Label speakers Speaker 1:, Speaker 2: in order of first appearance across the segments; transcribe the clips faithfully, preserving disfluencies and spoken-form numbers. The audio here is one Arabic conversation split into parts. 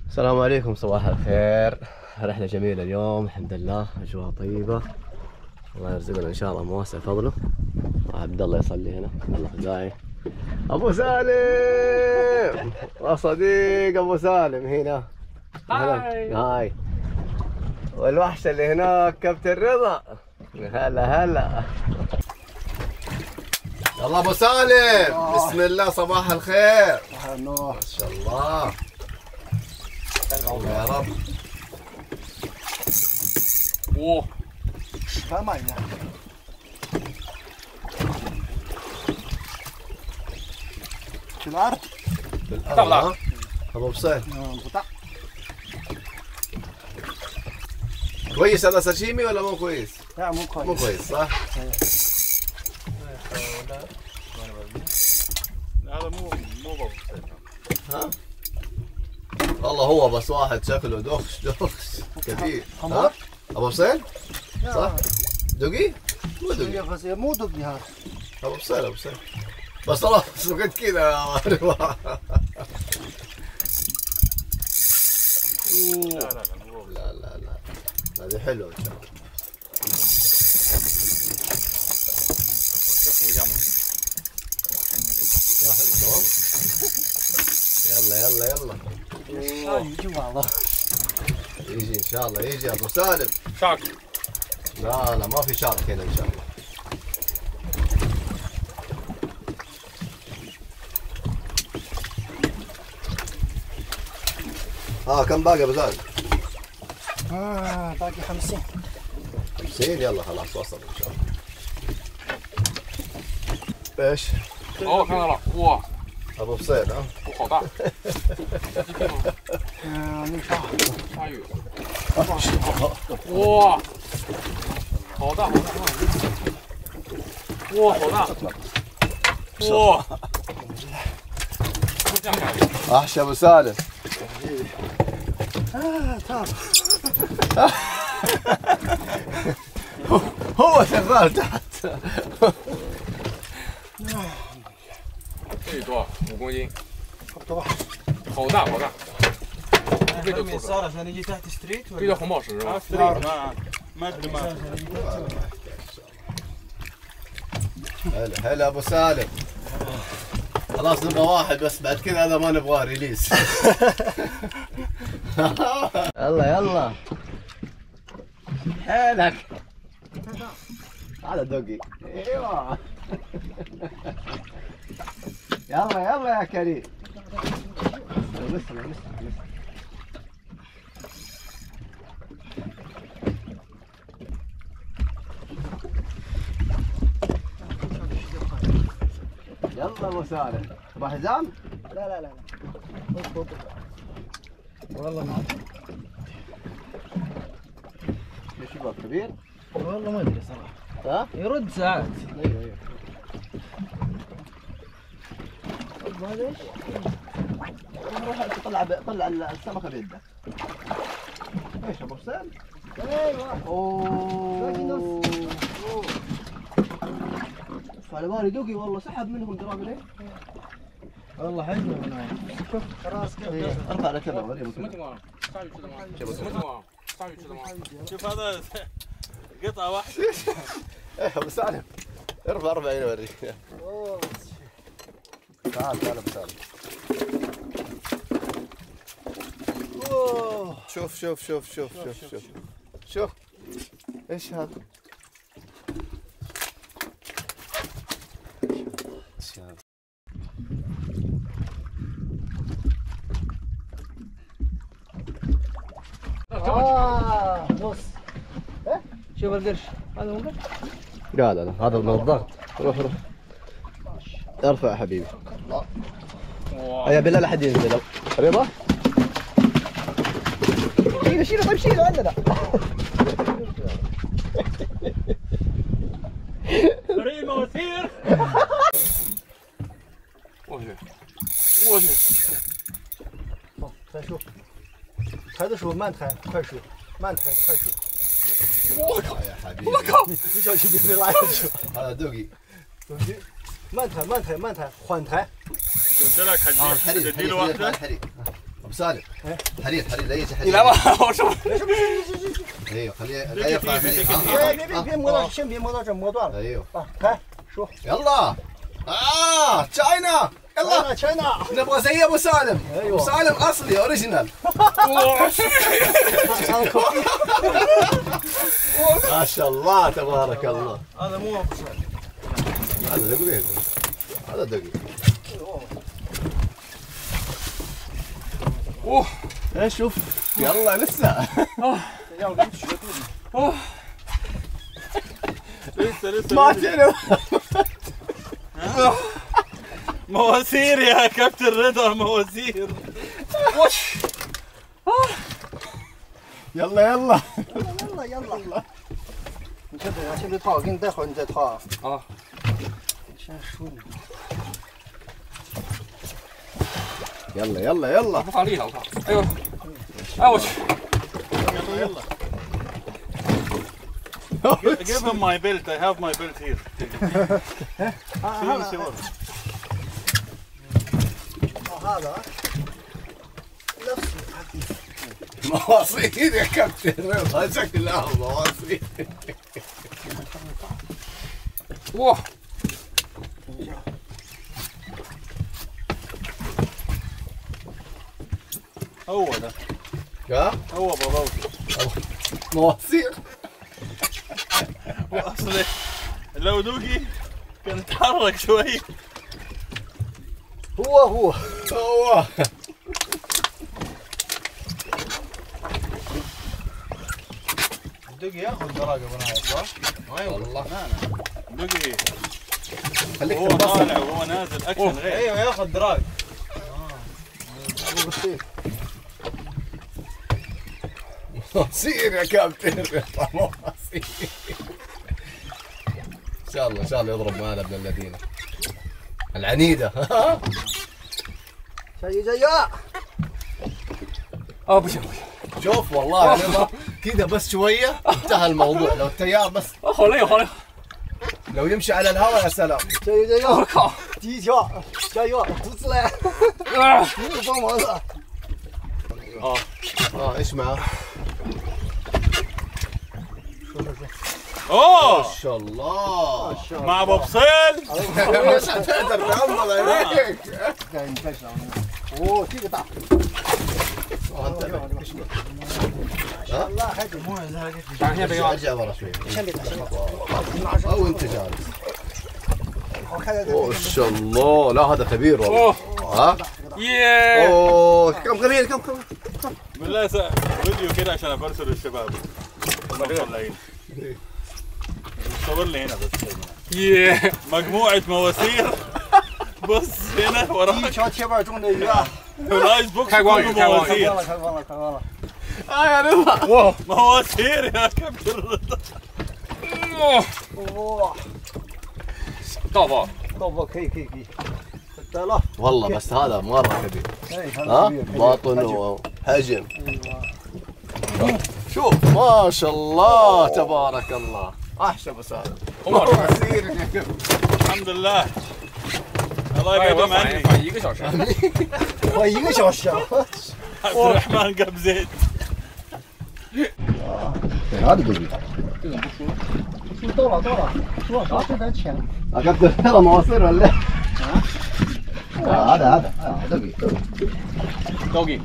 Speaker 1: السلام عليكم، صباح الخير. رحلة جميلة اليوم، الحمد لله، أجواء طيبة، الله يرزقنا إن شاء الله مواسع فضله. عبد الله يصلي هنا، عبد الله الخزاعي، أبو سالم وصديق أبو سالم هنا.
Speaker 2: هاي
Speaker 1: هاي، والوحش اللي هناك كابتن رضا. هلا هلا. يلا أبو سالم، بسم الله، صباح الخير.
Speaker 3: النور
Speaker 1: ما شاء الله. يا رب.
Speaker 2: اوه
Speaker 3: 看慢一点。في الأرض.
Speaker 1: في الأرض.
Speaker 2: طلع.
Speaker 1: ها؟ أبو بصير.
Speaker 3: 嗯，不大。
Speaker 1: كويس هذا ساشيمي ولا مو كويس؟
Speaker 3: لا مو كويس.
Speaker 1: مو كويس صح؟
Speaker 2: هذا مو مو بابو
Speaker 1: ها؟ والله هو بس واحد شكله دخش دخش كبير.
Speaker 3: حمار؟
Speaker 1: ها؟ ابو حسين؟ صح؟ دقي؟ مو
Speaker 3: دقي
Speaker 1: دقي.
Speaker 3: بس مو دقي هذا.
Speaker 1: ابو حسين ابو حسين. بس خلاص وقت كذا يا رضا.
Speaker 2: لا لا لا مو بابو.
Speaker 1: لا لا لا. هذه حلوه ان شاء الله. يا حلو تمام. يلا يلا يلا.
Speaker 3: يجي والله.
Speaker 1: يجي ان شاء الله، يجي ابو سالم.
Speaker 2: شاك.
Speaker 1: لا لا ما في شارك هنا ان شاء الله. اه كم باقي ابو سالم؟
Speaker 3: آه باقي خمسين.
Speaker 1: خمسين. يلا خلاص وصل ان شاء الله. ايش؟
Speaker 2: 哦，看到了，哇，
Speaker 1: ابو بصير ها؟
Speaker 2: 好大，
Speaker 3: 嗯，那啥，
Speaker 2: 鲨鱼，哇，好大好大，哇，好大，哇，这样看，
Speaker 1: احشى ابو سالم.
Speaker 3: آه تعال.
Speaker 1: هو شغال تحت.
Speaker 2: 这多少？五公斤，
Speaker 3: 差不多吧。
Speaker 2: 好大好大，这就
Speaker 4: من
Speaker 2: 够
Speaker 4: صار
Speaker 2: 了。
Speaker 4: عشان يجي تحت ستريت
Speaker 2: 这叫红宝石是吧？
Speaker 4: ما ما ادري ما
Speaker 1: هلا هلا ابو سالم. خلاص نبغى واحد بس بعد كذا هذا ما نبغاه ريليس. يلا يلا حيلك. هذا دوقي. ايوه. يلا يلا يا كريم. لسه لسه لسه. يلا ابو سالم. تبغى حزام؟
Speaker 3: لا لا لا.
Speaker 4: والله ما
Speaker 1: ايش يبغى كبير؟
Speaker 4: والله ما ادري صراحه
Speaker 1: ها؟
Speaker 4: يرد ساعات.
Speaker 1: ايوه ايوه.
Speaker 4: هذا ايش؟
Speaker 1: روح طلع طلع السمكه بيدك. ايش ابو حسين؟
Speaker 3: ايوه.
Speaker 1: اوه
Speaker 3: باقي نص.
Speaker 1: على بالي دوقي والله سحب منهم القراب ليه؟
Speaker 4: والله حجمه من هاي.
Speaker 3: شوف خلاص كذا.
Speaker 1: إيه، ارفع على كذا وريهم
Speaker 2: 什么
Speaker 1: كذا.
Speaker 2: 情况？鲨鱼吃的吗？什么情况？鲨鱼吃的吗？
Speaker 4: شوف هذا قطعه واحده.
Speaker 1: ايه ابو سالم ارفع ارفع هنا اوريك.
Speaker 3: أوه.
Speaker 1: تعال تعال ابو سالم.
Speaker 3: أوه.
Speaker 1: شوف شوف شوف شوف شوف شوف شوف ايش هذا؟ ايش هذا؟
Speaker 3: آه نص.
Speaker 4: شوف القرش هذا مو قرش.
Speaker 1: لا لا لا هذا من الضغط. روح روح ارفع يا حبيبي.
Speaker 2: 哇，
Speaker 1: يا بالله لا حد ينزل. رضا شيله شيله طيب شيله عندنا.
Speaker 4: فريق مواسير.
Speaker 2: 我去，我去，
Speaker 3: 好，再数。抬的时候慢抬，快数。慢抬，快数。
Speaker 2: 我靠
Speaker 1: يا حبيبي
Speaker 2: 我靠，
Speaker 3: 你小心别被拉下去。
Speaker 1: هذا دوقي.
Speaker 3: 手机，慢抬，慢抬，慢抬，缓抬。
Speaker 4: قلت لك
Speaker 1: اه
Speaker 4: حديد
Speaker 1: الحريق
Speaker 4: تديله
Speaker 1: الحريق
Speaker 4: واحده.
Speaker 1: الحريق. ابو سالم حرير حرير لا يجي
Speaker 2: 你来吧，我受不了。
Speaker 1: ايوه خليه لا يرفع
Speaker 3: 哎，别别别摸到，先别摸到这，摸断了。
Speaker 1: ايوه
Speaker 3: 啊，开数。
Speaker 1: يلا اه تشاينا يلا
Speaker 3: تشاينا
Speaker 1: نبغى زي ابو سالم
Speaker 3: أيوة.
Speaker 1: ابو سالم اصلي اوريجينال ما شاء الله تبارك الله
Speaker 3: هذا مو ابو سالم.
Speaker 1: هذا دقيق هذا دقيق اوه ايش شوف يلا لسه
Speaker 4: لسه لسه
Speaker 1: ما تعرف
Speaker 4: مواسير يا كابتن رضا مواسير.
Speaker 2: وش
Speaker 1: يلا يلا
Speaker 3: يلا يلا。你先等一下，先别套，给你带好你再套啊。
Speaker 2: 啊。
Speaker 3: 先数呢。
Speaker 1: يلا يلا يلا
Speaker 2: 不发力了，我靠！哎呦，哎我去！
Speaker 4: يلا يلا. Give him my belt. I have my belt here.
Speaker 3: هذا نفس
Speaker 1: مواصيل يا كابتن رضا شكلها مواصيل.
Speaker 2: 哇！
Speaker 4: هو ده
Speaker 1: ها
Speaker 4: هو باباوي.
Speaker 1: مواصيل
Speaker 4: واصل لو دوقي كان اتحرك شوي.
Speaker 3: هو هو
Speaker 1: هو
Speaker 3: دقي ياخذ دراجه بناية صح؟
Speaker 1: اي والله
Speaker 4: دوقي
Speaker 1: خليك
Speaker 4: هو
Speaker 1: تنبسط.
Speaker 4: طالع وهو نازل اكشن غير.
Speaker 3: ايوه ياخذ دراج.
Speaker 1: مواصيل يا كابتن رضا مواصيل. ان شاء الله ان شاء الله يضرب معنا ابن الذين العنيده.
Speaker 3: جاي جاي.
Speaker 2: اه بشوي
Speaker 1: شوف والله يا رضا كذا بس شويه انتهى الموضوع. لو التيار بس
Speaker 2: 啊，好累好累，
Speaker 1: لو يمشي على الهواء يا سلام.
Speaker 3: 加油加油！
Speaker 2: 我靠！
Speaker 3: 第一条，加油！胡子来，
Speaker 2: 啊
Speaker 3: 你有帮忙的。
Speaker 1: اه اه ايش معاه؟
Speaker 4: اوه
Speaker 1: ما شاء الله
Speaker 4: مع ابو بصيل.
Speaker 1: مش هتقدر تغمض عينيك.
Speaker 3: 看你开始啊！哦，这个大， الله حاجة مو هذا
Speaker 2: 等一下别
Speaker 1: ارجع ورا شوي
Speaker 3: 先别打，先别打，拿上。
Speaker 1: او انت جالس.
Speaker 3: 我看看
Speaker 1: ما شاء الله لا هذا كبير والله.
Speaker 2: 哦
Speaker 1: ها
Speaker 2: 耶！
Speaker 1: اوه كم كبير كم كم
Speaker 4: بالله سا- فيديو كده عشان ابرسل للشباب. هم طالعين. صور لي هنا بس.
Speaker 2: 耶！
Speaker 4: مجموعة مواسير. بص هنا
Speaker 3: 第一
Speaker 4: وراك
Speaker 3: 条铁板中的鱼啊！
Speaker 4: الايس بوكس
Speaker 2: 开光
Speaker 4: كله
Speaker 2: 开光
Speaker 3: 开
Speaker 4: مواسير.
Speaker 3: 光了，开光了，开光了！
Speaker 1: اه يا رضا
Speaker 2: واو
Speaker 4: مواسير يا كابتن رضا.
Speaker 2: 哇，
Speaker 3: 哇，
Speaker 2: 到不？
Speaker 3: 到不？可以可以可以，得了，
Speaker 1: والله بس هذا مره كبير.
Speaker 3: 哎，
Speaker 1: ها
Speaker 3: 很可以
Speaker 1: باطن وحجم. شوف ما شاء الله تبارك الله. احسن ابو سالم.
Speaker 4: الحمد لله. الله
Speaker 2: 哎，我
Speaker 4: يقدم
Speaker 2: 反应
Speaker 4: عني.
Speaker 2: 反应一个小时。
Speaker 3: 我一个小时啊！
Speaker 4: عبد الرحمن جاب زيت.
Speaker 1: هذا دقيق.
Speaker 3: 到了到了，多少？这点钱。
Speaker 1: كابتن ترى مواصير ولا؟ هذا هذا هذا دقيق.
Speaker 2: 高给。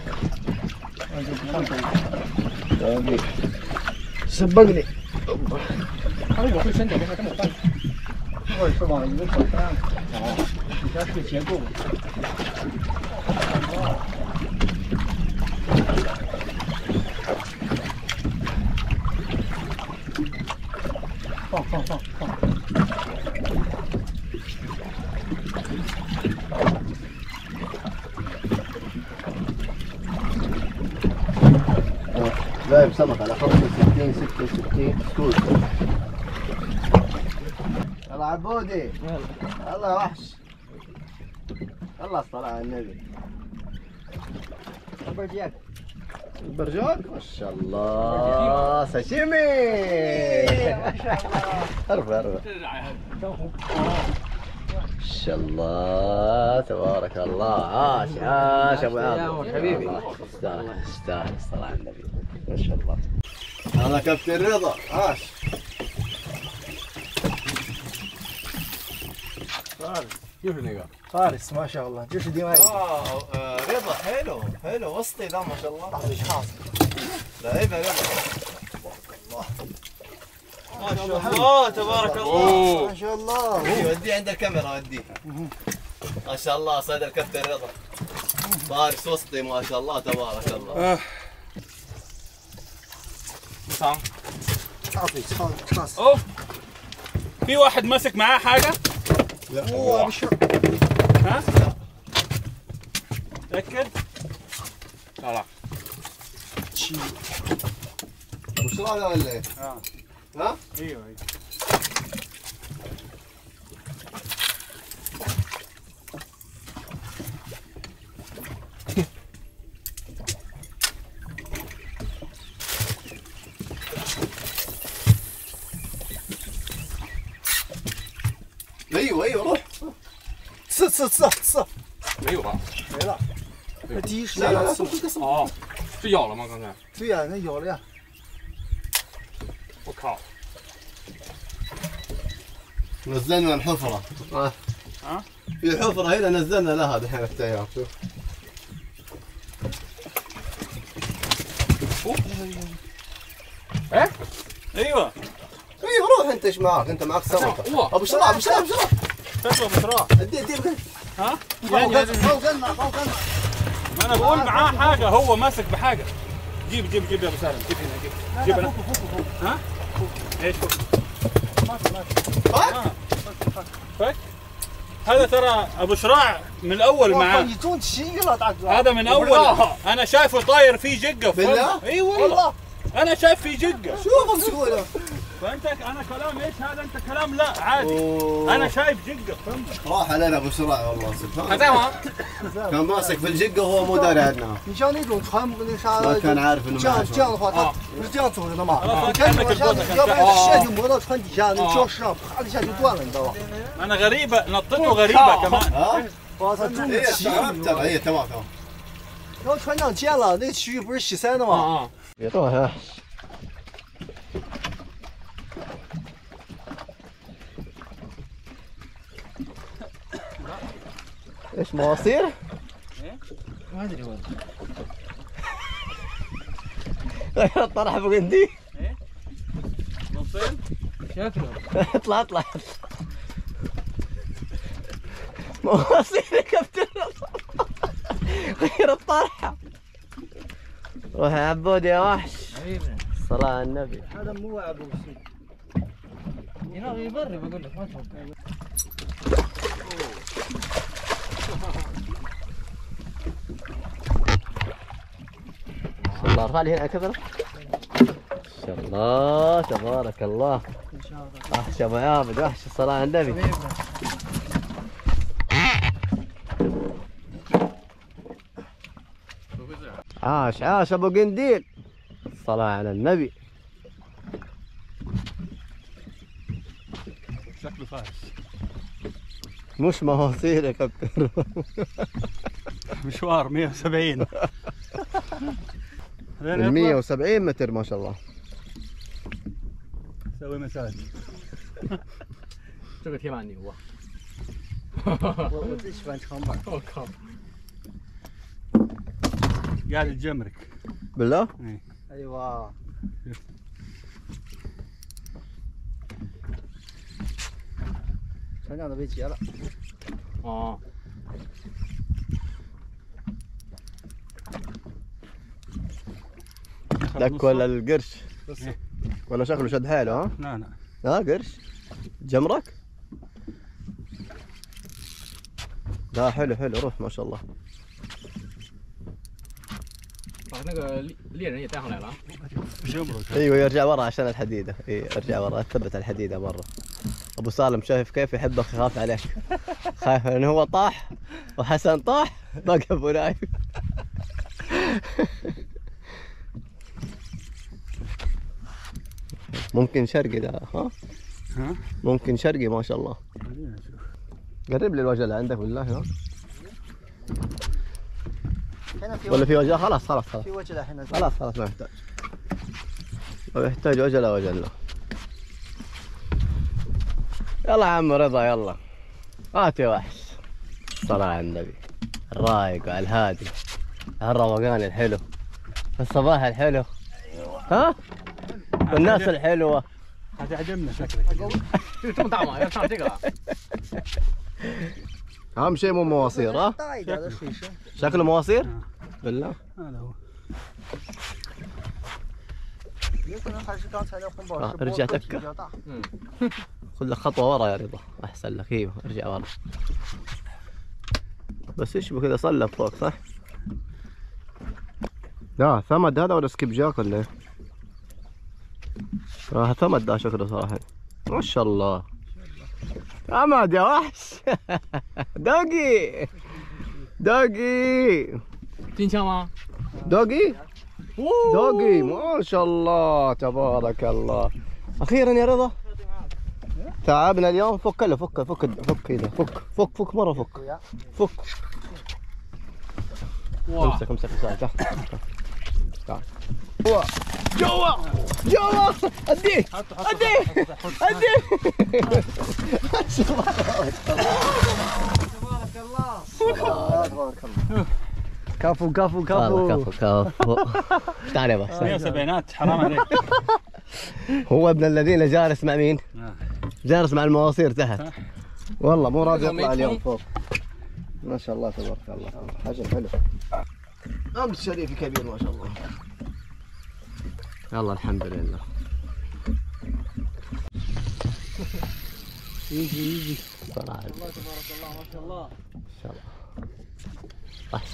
Speaker 1: دقيق.
Speaker 3: 是蹦的，
Speaker 2: 他为什么会伸脚？还这么快？
Speaker 3: 这会儿是往一个小山，哦，底下是个结构。放放放放。
Speaker 1: جايب سمك على خمسة وستين ستة وستين سكوت. يلا عبودي يلا يا وحش. يلا الصلاة على النبي.
Speaker 3: البرجيات
Speaker 1: البرجوك ما شاء الله ساشيمي. ارفع ارفع.
Speaker 2: 这是啥呀？
Speaker 3: 江湖。
Speaker 1: شاء الله تبارك الله. عاش عاش ابو عامر حبيبي. تستاهل تستاهل الصلاة على النبي ما شاء الله. هذا كابتن رضا. عاش.
Speaker 2: كيف اللقاء؟
Speaker 3: فارس ما شاء الله. جيش ديماء.
Speaker 1: اه رضا حلو حلو وسطي ذا ما شاء الله.
Speaker 3: لحظة ايش حاصل؟
Speaker 1: لعيبه رضا. ما شاء الله تبارك الله.
Speaker 3: ما شاء الله.
Speaker 1: وديه عند الكاميرا وديه. ما شاء الله صيد الكابتن رضا. فارس وسطي ما شاء الله تبارك الله.
Speaker 2: صح.
Speaker 3: تعطي خلاص.
Speaker 2: اوف. في واحد ماسك معاه حاجة؟
Speaker 3: لا هو بشر.
Speaker 2: ها؟ تأكد؟ لا لا.
Speaker 1: وش هذا ولا ايه؟
Speaker 2: اه
Speaker 1: ها؟
Speaker 2: ايوه ايوه.
Speaker 1: ايوه ايوه روح.
Speaker 3: 刺刺刺刺，
Speaker 2: 没有吧？
Speaker 3: 没了。那第一时间
Speaker 1: 来来来，
Speaker 3: 刺
Speaker 1: 送这个送。
Speaker 2: 哦，是咬了吗？刚才？
Speaker 3: 对呀，那咬了呀。
Speaker 2: 我靠！
Speaker 1: نزلنا الحفرة. ها؟
Speaker 2: ها؟
Speaker 1: في حفرة هنا نزلنا لها دحين التيار شوف.
Speaker 2: ايه؟ ايوه
Speaker 1: ايوه روح انت ايش معاك؟ انت معاك سمكة.
Speaker 2: واه.
Speaker 1: ابو شراع ابو شراع ابو شراع.
Speaker 2: تسوى بسرعة.
Speaker 1: ادي ادي بكل.
Speaker 2: ها؟
Speaker 3: فوقنا فوقنا.
Speaker 2: ما انا بقول معاه حاجة، هو ماسك بحاجة. جيب جيب جيب يا ابو سالم، جيب هنا جيب. جيب هنا. ها؟ ايش فوق؟
Speaker 1: فك؟
Speaker 2: فك؟ هذا ترى ابو شراع من الاول
Speaker 3: 我靠，
Speaker 2: معاه.
Speaker 3: 你中奇遇了大哥。
Speaker 2: هذا من اول انا شايفه طاير فيه جقة.
Speaker 1: بالله؟
Speaker 2: اي والله انا شايف فيه جقة.
Speaker 1: شوف مسؤولة.
Speaker 2: فانت انا كلام ايش هذا؟ انت كلام لا عادي.
Speaker 1: أوه.
Speaker 2: انا شايف جقة فهمت؟
Speaker 1: راح علينا ابو شراع والله سبحان. كان ماسك في الجقة وهو مو داري عنها.
Speaker 3: 你像那种船那啥
Speaker 1: ما كان عارف انه
Speaker 3: 这样
Speaker 1: معاه
Speaker 3: 这样的话，它
Speaker 2: 啊
Speaker 3: 不是这样走着的吗？
Speaker 2: 啊
Speaker 3: 你看这往下，
Speaker 2: 啊
Speaker 3: 你要不然线就磨到船底下，那礁石上啪的一下就断了，你知道吧？
Speaker 2: انا غريبة نطته غريبة كمان.
Speaker 1: ها؟
Speaker 3: 哇，它中
Speaker 1: ايه
Speaker 3: 奇遇，
Speaker 1: تمام تمام ايه تمام تمام.
Speaker 3: 然后船长见了，那个区域不是洗鳃的吗？
Speaker 2: اه
Speaker 1: يروح. ايش مواصير؟
Speaker 3: ما ادري والله.
Speaker 1: غير الطرح ابو قندي.
Speaker 2: نصين؟
Speaker 3: شكله.
Speaker 1: اطلع اطلع. مواصير يا كابتن. غير الطرحة. روح يا عبود يا وحش.
Speaker 3: حبيبنا.
Speaker 1: الصلاة على النبي.
Speaker 3: هذا مو ابو سيد. ينام يبري بقول لك ما توقع.
Speaker 1: الله ارفع لي هنا كبره. ما شاء الله تبارك الله.
Speaker 3: ان شاء الله.
Speaker 1: وحش ابو عابد وحش الصلاة على النبي.
Speaker 3: حبيبنا.
Speaker 1: عاش عاش ابو قنديل. الصلاة على النبي.
Speaker 2: شكله فارس.
Speaker 1: مش مواصير يا كابتن.
Speaker 2: مشوار مية وسبعين.
Speaker 1: من مية وسبعين متر ما شاء الله.
Speaker 2: سوي مساج.
Speaker 5: 这个铁板牛啊！
Speaker 3: 我我最喜欢长板。
Speaker 5: 我靠！
Speaker 2: قاعد الجمرك.
Speaker 1: بالله؟
Speaker 3: ايوه.船长都被劫了。
Speaker 5: 哦，
Speaker 1: دك ولا القرش؟ ولا شكله شد حاله ها؟
Speaker 2: لا لا.
Speaker 1: ها قرش؟ جمرك؟ لا حلو حلو روح ما شاء الله.
Speaker 5: 把那个猎猎人也带上来了啊。
Speaker 2: جمرك.
Speaker 1: ايوه يرجع ورا عشان الحديده. اي ارجع ورا ثبت الحديده مره. ابو سالم شايف كيف يحبك يخاف عليك. خايف انه هو طاح وحسن طاح بقى ابو نايف. ممكن شرقي ده ها؟
Speaker 2: ها؟
Speaker 1: ممكن شرقي ما شاء الله. قرب لي الوجه اللي عندك بالله هنا.
Speaker 3: هنا في
Speaker 1: ولا في وجه؟ خلاص خلاص خلاص
Speaker 3: في وجه هنا.
Speaker 1: خلاص خلاص ما يحتاج. ما يحتاج وجه لا وجه له. يلا يا عم رضا يلا. هات يا وحش. الصلاة على النبي. الرايق وعلى الهادي. الروقان الحلو. الصباح الحلو. ها؟ والناس الحلوة.
Speaker 2: هذا عجبنا شكلك.
Speaker 5: 这么大吗？要上这个了？
Speaker 1: أهم شيء مو مواصير ها؟
Speaker 3: 大一点的水深。
Speaker 1: شكله مواصير؟ بالله.
Speaker 2: هذا هو.
Speaker 3: 有可能还是刚才的红宝
Speaker 1: آه
Speaker 3: 石
Speaker 1: ارجع
Speaker 3: 波体
Speaker 1: تكة.
Speaker 3: 比较大。
Speaker 1: خذ لك خطوة ورا يا رضا أحسن لك. ايوه ارجع ورا. بس يشبه كذا صلب فوق صح؟ لا ثمد هذا ولا سكيب جاك ولا ايه؟ آه ثمد ده شكله صراحة. ما شاء الله. ثمد يا وحش. دوغي دوغي
Speaker 5: 金枪吗？
Speaker 1: دوغي دوغي ما شاء الله تبارك الله. أخيرا يا رضا. تعبنا اليوم. فك له فك فك فك كذا فك فك فك مرة فك فك. امسك امسك تعال تعال تعال. جوا جوا جوا اديه اديه اديه.
Speaker 3: تبارك الله. تبارك الله.
Speaker 1: كفو كفو كفو كفو كفو. تعال يا باشا.
Speaker 2: مية وسبعينات حرام عليك.
Speaker 1: هو ابن الذين جالس مع مين؟ جالس مع المواصير تحت. والله مو راضي يطلع اليوم فوق. ما شاء الله تبارك الله. حجم حلو. امس شريف كبير ما شاء الله. يلا الحمد لله.
Speaker 3: يجي يجي.
Speaker 1: الله
Speaker 3: تبارك الله ما شاء الله.
Speaker 1: ان شاء الله. احسن.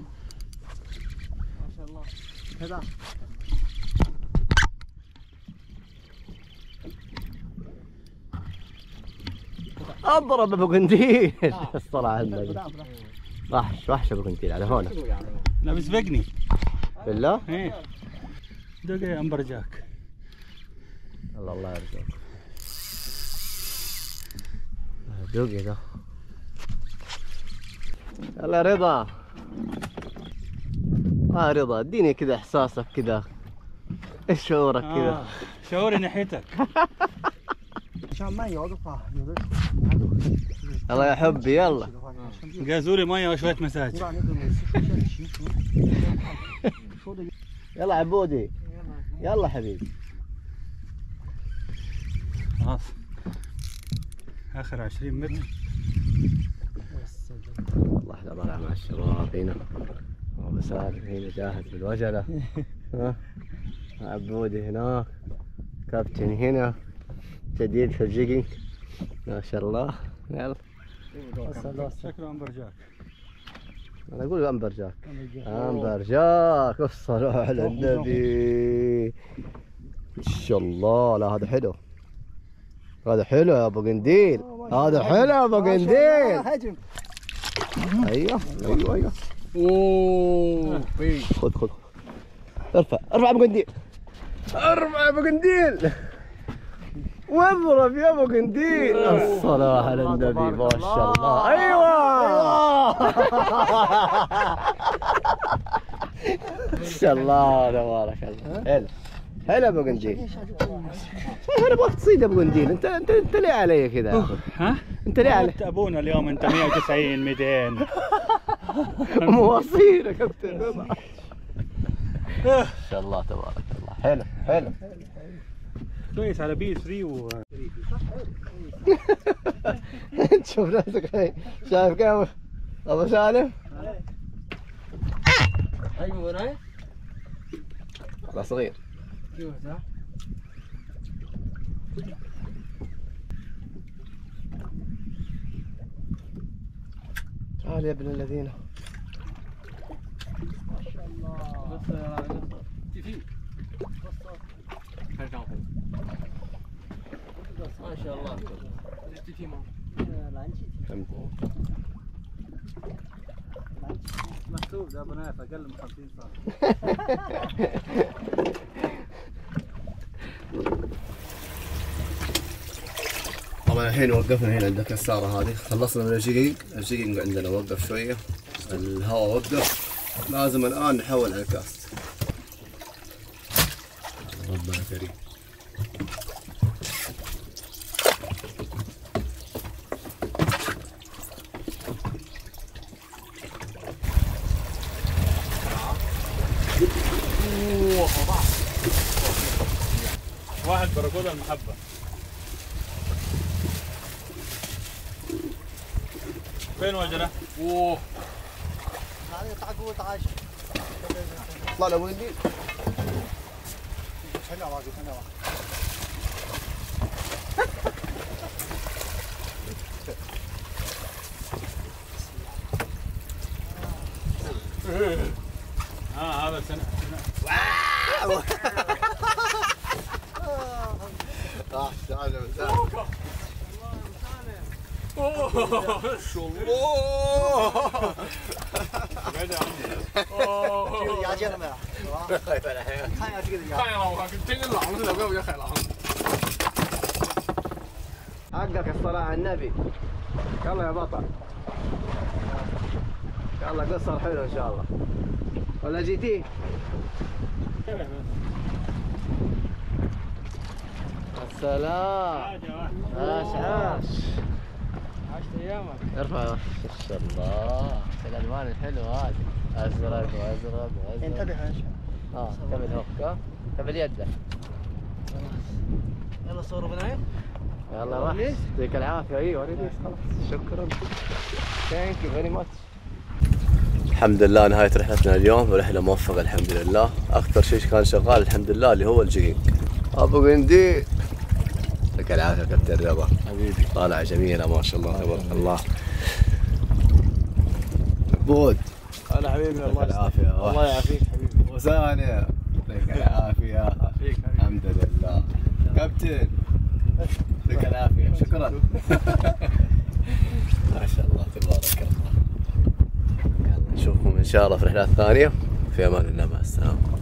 Speaker 3: ما شاء الله. كذا.
Speaker 1: اضرب ابو قنديل. الصلاة على النبي. وحش وحش ابو قنديل على هون.
Speaker 2: لابس بقني.
Speaker 1: بالله؟
Speaker 2: ايه. دقي امبرجاك.
Speaker 1: الله الله يرزقك. دوقي ده. يلا رضا. اه رضا اديني كذا احساسك كذا. ايش شعورك كذا؟
Speaker 2: آه. شعوري ناحيتك.
Speaker 3: 像慢摇的话，有的
Speaker 1: يلا يا حبي يلا.
Speaker 3: 的话，你生病，
Speaker 2: جازولي ميه وشويه
Speaker 3: 你
Speaker 2: مساج.
Speaker 3: 把那个每次出现的情形说的
Speaker 1: يلا عبودي. يلا حبيبي.
Speaker 2: خلاص. اخر عشرين متر.
Speaker 1: الله يحفظنا مع الشباب هنا. ابو سالم هنا جاهز بالوجله. ها عبودي هناك. كابتن هنا. جديد في الجيجنج. ما شاء الله. يلا.
Speaker 2: شكله امبرجاك.
Speaker 1: انا اقول امبرجاك. امبرجاك. الصلاة على النبي. ما شاء الله. لا هذا حلو. هذا حلو يا ابو قنديل. هذا حلو يا ابو قنديل.
Speaker 3: هجم.
Speaker 1: ايوه ايوه ايوه.
Speaker 5: اوه
Speaker 1: خذ خذ. ارفع ارفع ابو قنديل. ارفع ابو قنديل. واضرب يا ابو قنديل. الصلاة على النبي ما شاء الله. ايوه ما شاء الله تبارك الله. هلا هلا ابو قنديل. انا ابغاك تصيد ابو قنديل. انت انت انت ليه علي كذا؟
Speaker 2: ها؟
Speaker 1: انت ليه علي؟
Speaker 2: انت ابونا اليوم انت مية وتسعين مئتين.
Speaker 1: مواصير يا كابتن. ما شاء الله تبارك الله. حلو حلو.
Speaker 2: كويس على بي ثلاثة و
Speaker 1: تشوف نفسك الحين شايف كيف ابو سالم؟
Speaker 5: حجمه وين؟
Speaker 1: لا صغير. تعال يا ابن الذين.
Speaker 5: ما شاء الله. بس تي في.看上红。ما شاء الله.这是 T T 吗？
Speaker 3: 蓝 G T
Speaker 2: مكتوب ده ابو نايف اقل من خمسين سم.
Speaker 1: طبعا الحين وقفنا هنا عند الكسارة هذه، خلصنا من الشقيق، الشقيق عندنا وقف شوية، الهواء وقف، لازم الآن نحول على الكاست. ربنا كريم.
Speaker 2: واحد بركودا المحبة. فين وجره؟ اوه
Speaker 3: تعال قوة تعال.
Speaker 1: اطلع لابو ولدي.
Speaker 3: خليها واقف خليها واقف.
Speaker 2: اه هذا سنة
Speaker 1: راح تعال مساء.
Speaker 2: بعيد عني.
Speaker 3: 这个牙见了没有？看一下这个牙。
Speaker 5: 太好了，跟真跟狼似的，怪不得海狼。
Speaker 1: حقك الصلاة على النبي. يلا يا بطل. يلا قصر حلو ان شاء الله. ولا جيتي؟ السلام. عاش عاش.
Speaker 5: عشت ايامك.
Speaker 1: ارفع ما شاء الله. الالوان الحلوه هذه. ازرق وازرق وازرق.
Speaker 3: انتبه يا شيخ.
Speaker 1: اه كمل هوك كمل يده.
Speaker 3: يلا صوروا بنايم.
Speaker 1: يلا راح يعطيك العافيه. ايوه ريليس خلاص. شكرا. ثانك يو فيري ماتش. الحمد لله نهاية رحلتنا اليوم، ورحلة موفقة الحمد لله. أكثر شيء كان شغال الحمد لله اللي هو الجيك. أبو قندي يعطيك العافية كابتن رضا حبيبي، طالعة جميلة ما شاء الله تبارك الله. بود
Speaker 5: هلا حبيبي
Speaker 1: الله العافية.
Speaker 5: الله يعافيك حبيبي.
Speaker 1: وساني يعطيك العافية. الحمد لله كابتن يعطيك العافية. شكرا. ما شاء الله تبارك الله. نشوفكم إن شاء الله في رحلات ثانية. في أمان الله، مع السلامة.